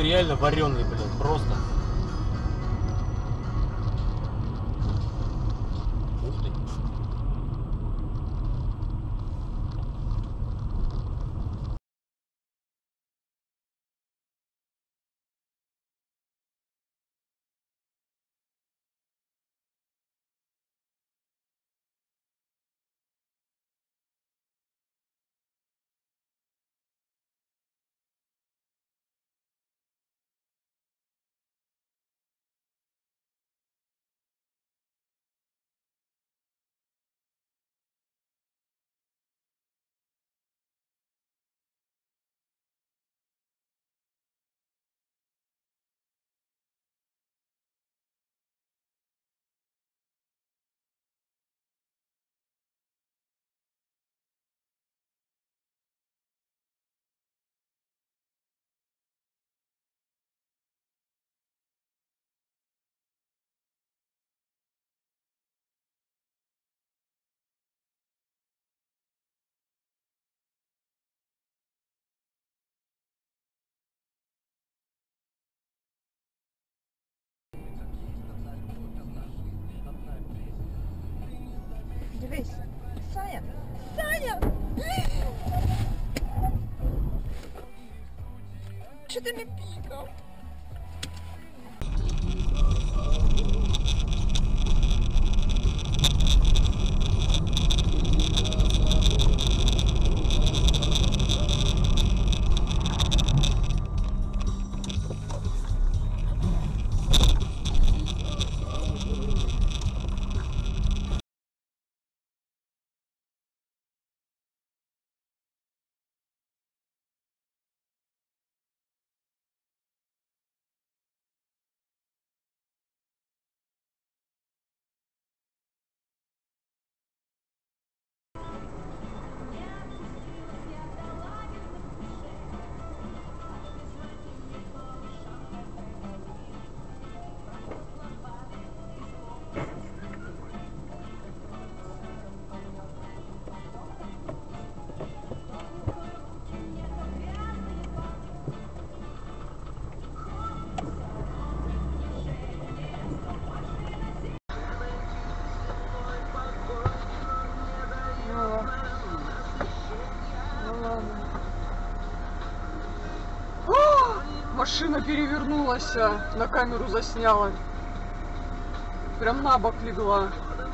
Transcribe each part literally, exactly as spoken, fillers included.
реально вареный, блядь, просто. Ух ты. Дивись, Саня, Саня! Що ти не пікав? Машина перевернулась, на камеру засняла. Прям на бок легла.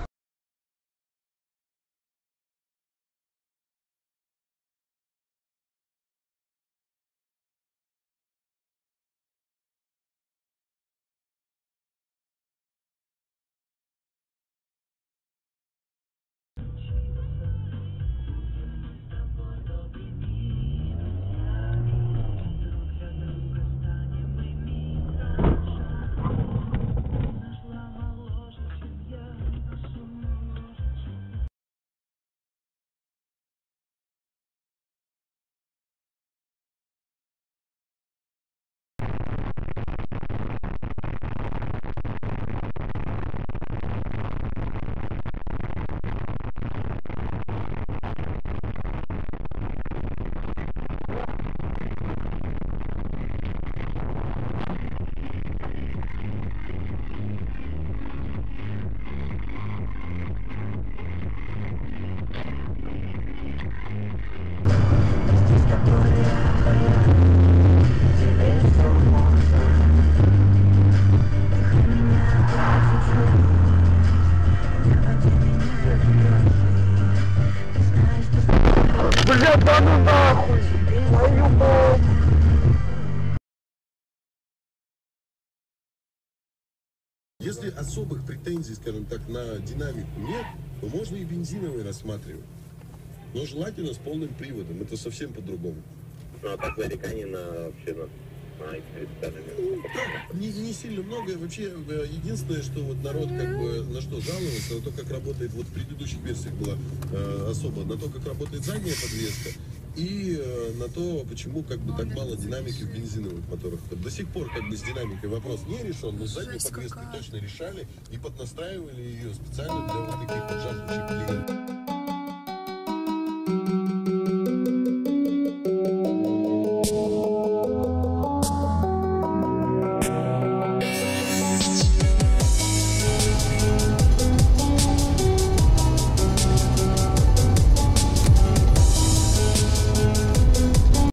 Бля, да ну нахуй! Твою мать! Если особых претензий, скажем так, на динамику нет, то можно и бензиновый рассматривать. Но желательно с полным приводом, это совсем по-другому. Ну а так нареканий на вообще на, на ну, не, не сильно много. Вообще, единственное, что вот народ как бы на что жаловался, на то, как работает, вот в предыдущих версиях было э, особо, на то, как работает задняя подвеска, и э, на то, почему как бы так мало динамики в бензиновых моторах. До сих пор как бы с динамикой вопрос не решен, но с задней подвеской точно решали и поднастраивали ее специально для вот таких вот жаждущих клиентов.